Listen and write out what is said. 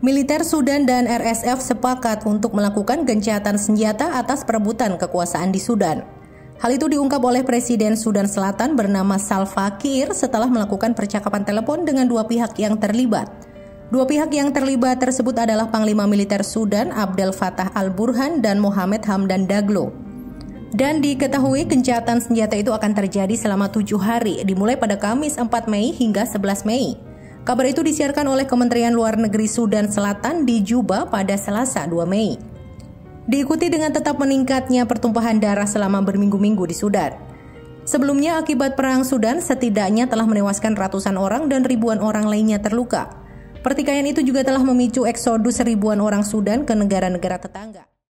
Militer Sudan dan RSF sepakat untuk melakukan gencatan senjata atas perebutan kekuasaan di Sudan. Hal itu diungkap oleh Presiden Sudan Selatan bernama Salva Kiir setelah melakukan percakapan telepon dengan dua pihak yang terlibat. Dua pihak yang terlibat tersebut adalah Panglima Militer Sudan Abdel Fattah al-Burhan dan Mohamed Hamdan Daglo. Dan diketahui gencatan senjata itu akan terjadi selama 7 hari, dimulai pada Kamis 4 Mei hingga 11 Mei. Kabar itu disiarkan oleh Kementerian Luar Negeri Sudan Selatan di Juba pada Selasa 2 Mei. Diikuti dengan tetap meningkatnya pertumpahan darah selama berminggu-minggu di Sudan. Sebelumnya akibat perang Sudan setidaknya telah menewaskan ratusan orang dan ribuan orang lainnya terluka. Pertikaian itu juga telah memicu eksodus ribuan orang Sudan ke negara-negara tetangga.